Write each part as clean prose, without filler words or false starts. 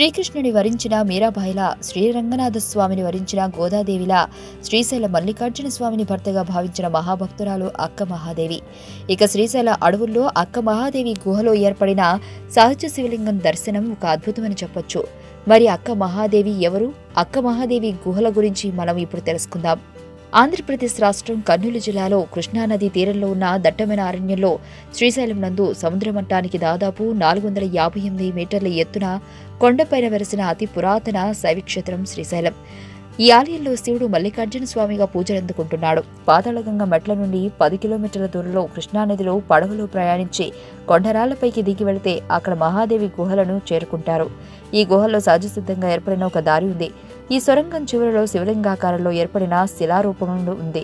శ్రీకృష్ణుని వరించిన మీరాబాయిలా, శ్రీరంగనాథ స్వామిని వరించిన గోదాదేవిలా, శ్రీశైల మల్లికార్జున స్వామిని భర్తగా భావించిన మహాభక్తురాలు అక్కమహాదేవి. ఇక శ్రీశైల అడవుల్లో అక్కమహాదేవి గుహలో ఏర్పడిన సహజ శివలింగం దర్శనం ఒక అద్భుతమని చెప్పొచ్చు. మరి అక్కమహాదేవి ఎవరు? అక్కమహాదేవి గుహల గురించి మనం ఇప్పుడు తెలుసుకుందాం. ఆంధ్రప్రదేశ్ రాష్ట్రం కర్నూలు జిల్లాలో కృష్ణానదీ తీరంలో ఉన్న దట్టమైన అరణ్యంలో శ్రీశైలం నందు సముద్ర మట్టానికి దాదాపు 458 మీటర్ల ఎత్తున కొండపైన వెలసిన అతి పురాతన శైవక్షేత్రం శ్రీశైలం. ఈ ఆలయంలో శివుడు మల్లికార్జున స్వామిగా పూజలందుకుంటున్నాడు. పాతాళగంగ మెట్ల నుండి 10 కిలోమీటర్ల దూరంలో కృష్ణానదిలో పడవలో ప్రయాణించి కొండరాళ్లపైకి దిగి వెళితే అక్కడ మహాదేవి గుహలను చేరుకుంటారు. ఈ గుహల్లో సహజసిద్ధంగా ఏర్పడిన ఒక దారి ఉంది. ఈ సొరంగం చివరిలో శివలింగాకారంలో ఏర్పడిన శిలారూపం ఉంది.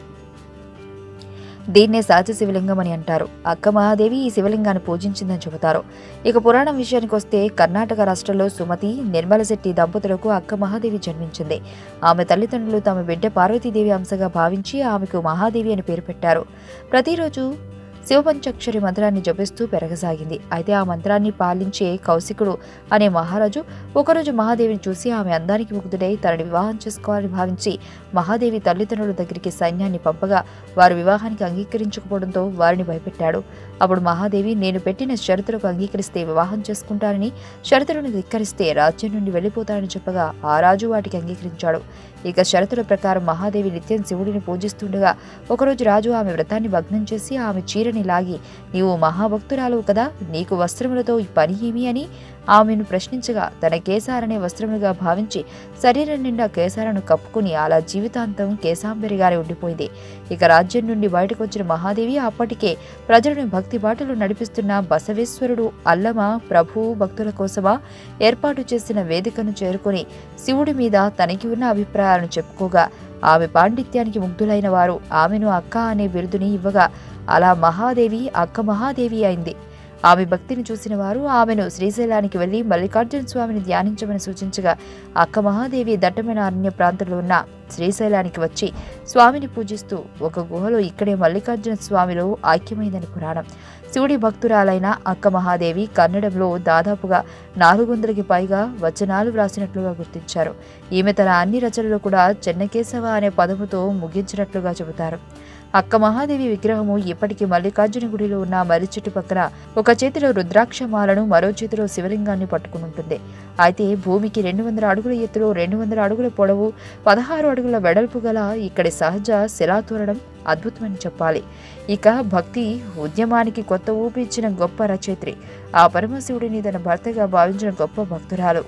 దీన్నే సహజ శివలింగం అని అంటారు. అక్కమహాదేవి ఈ శివలింగాన్ని పూజించిందని చెబుతారు. ఇక పురాణం విషయానికి వస్తే కర్ణాటక రాష్ట్రంలో సుమతి, నిర్మలశెట్టి దంపతులకు అక్కమహాదేవి జన్మించింది. ఆమె తల్లిదండ్రులు తమ బిడ్డ పార్వతీదేవి అంశగా భావించి ఆమెకు మహాదేవి అని పేరు పెట్టారు. ప్రతిరోజు శివపంచాక్షరి మంత్రాన్ని జపిస్తూ పెరగసాగింది. అయితే ఆ మంత్రాన్ని పాలించే కౌశికుడు అనే మహారాజు ఒకరోజు మహాదేవిని చూసి ఆమె అందానికి ముగ్ధుడై తనని వివాహం చేసుకోవాలని భావించి మహాదేవి తల్లిదండ్రుల దగ్గరికి సైన్యాన్ని పంపగా వారు వివాహానికి అంగీకరించకపోవడంతో వారిని భయపెట్టాడు. అప్పుడు మహాదేవి, నేను పెట్టిన షరతులకు అంగీకరిస్తే వివాహం చేసుకుంటానని, షరతులను ధిక్కరిస్తే రాజ్యం నుండి వెళ్లిపోతానని చెప్పగా ఆ రాజు వాటికి అంగీకరించాడు. ఇక షరతుల ప్రకారం మహాదేవి నిత్యం శివుడిని పూజిస్తుండగా ఒకరోజు రాజు ఆమె వ్రతాన్ని భగ్నం చేసి ఆమె చీరని లాగి, నీవు మహాభక్తురాలువు కదా, నీకు వస్త్రములతో ఈ పని ఏమి అని ఆమెను ప్రశ్నించగా తన కేసారనే వస్త్రములుగా భావించి శరీరం నిండా కేసాలను కప్పుకుని అలా జీవితాంతం కేశాంబరిగానే ఉండిపోయింది. ఇక రాజ్యం నుండి బయటకు వచ్చిన మహాదేవి అప్పటికే ప్రజలను భక్తి బాటలు నడిపిస్తున్న బసవేశ్వరుడు అల్లమ ప్రభు భక్తుల కోసమా ఏర్పాటు చేసిన వేదికను చేరుకుని శివుడి మీద తనకి ఉన్న అభిప్రాయాలను చెప్పుకోగా ఆమె పాండిత్యానికి ముగ్ధులైన వారు ఆమెను అక్క అనే బిరుదుని ఇవ్వగా అలా మహాదేవి అక్కమహాదేవి అయింది. ఆమె భక్తిని చూసిన వారు ఆమెను శ్రీశైలానికి వెళ్లి మల్లికార్జున స్వామిని ధ్యానించమని సూచించగా అక్కమహాదేవి దట్టమైన అరణ్య ప్రాంతంలో ఉన్న శ్రీశైలానికి వచ్చి స్వామిని పూజిస్తూ ఒక గుహలో ఇక్కడే మల్లికార్జున స్వామిలో ఐక్యమైందని పురాణం. శివుడి భక్తురాలైన అక్కమహాదేవి కన్నడంలో దాదాపుగా 400కి పైగా వచనాలు వ్రాసినట్లుగా గుర్తించారు. ఈమె తన అన్ని రచనలు కూడా చెన్నకేశవ అనే పదముతో ముగించినట్లుగా చెబుతారు. అక్కమహాదేవి విగ్రహము ఇప్పటికీ మల్లికార్జున గుడిలో ఉన్న మర్రి చెట్టు పక్కన ఒక చేతిలో రుద్రాక్షమాలను మరో చేతిలో శివలింగాన్ని పట్టుకుని ఉంటుంది. అయితే భూమికి 200 అడుగుల ఎత్తులో 200 అడుగుల పొడవు 16 అడుగుల వెడల్పు గల ఇక్కడి సహజ శిలాతోరణం అద్భుతమని చెప్పాలి. ఇక భక్తి ఉద్యమానికి కొత్త ఊపి ఇచ్చిన గొప్ప రచయిత్రి, ఆ పరమశివుడిని తన భర్తగా భావించిన గొప్ప భక్తురాలు.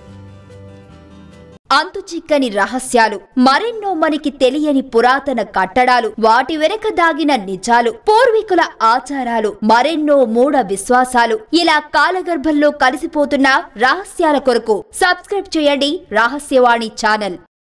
అంతు చిక్కని రహస్యాలు, మరెన్నో మనకి తెలియని పురాతన కట్టడాలు, వాటి వెనక దాగిన నిజాలు, పూర్వీకుల ఆచారాలు, మరెన్నో మూఢ విశ్వాసాలు, ఇలా కాలగర్భంలో కలిసిపోతున్న రహస్యాల కొరకు సబ్స్క్రైబ్ చేయండి రహస్యవాణి ఛానల్.